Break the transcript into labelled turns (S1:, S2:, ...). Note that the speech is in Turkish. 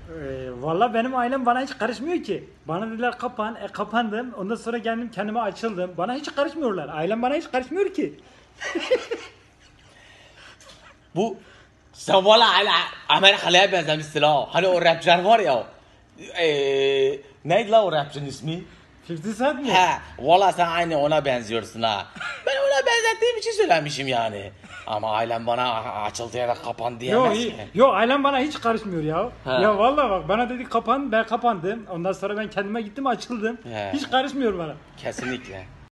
S1: Valla benim ailem bana hiç karışmıyor ki. Bana dediler kapan, kapandım. Ondan sonra geldim kendime açıldım. Bana hiç karışmıyorlar. Ailem bana hiç karışmıyor ki.
S2: Bu sen valla hala Amerikalı'ya benzemişsin ha. Hani o rapçiler var ya. Neydi la o rapçinin ismi?
S1: 50 Cent mi?
S2: He, valla sen aynı ona benziyorsun ha. Ben ona benzettiğim için söylemişim yani. Ama ailem bana açıldı ya da kapandı
S1: Yo,
S2: diyemez ki.
S1: yo ailem bana hiç karışmıyor ya.
S2: He.
S1: Ya vallahi bak bana dedi kapan, ben kapandım. Ondan sonra ben kendime gittim açıldım.
S2: He.
S1: Hiç karışmıyor bana.
S2: Kesinlikle.